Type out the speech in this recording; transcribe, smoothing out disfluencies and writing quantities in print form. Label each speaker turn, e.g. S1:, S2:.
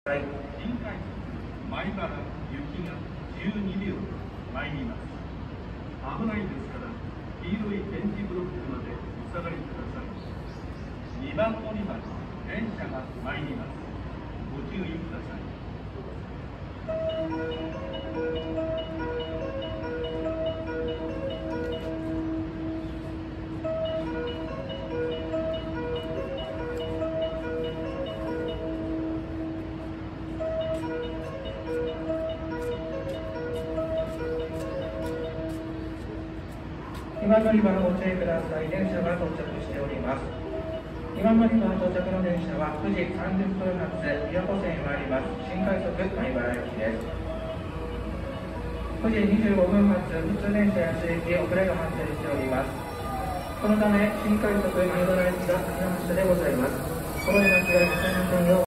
S1: 新快速前から雪が12秒参ります。危ないですから黄色い点字ブロックまでお下がりください。2番乗り場に電車が参ります。ご注意ください。
S2: 2番乗り場のご注意ください。電車が到着しております。2番乗り場到着の電車は9時30分発琵琶湖線へ参ります新快速米原駅です。9時25分発普通電車や市駅遅れが発生しております。このため新快速米原駅が先の発車でございます。ここで間違いございませんよう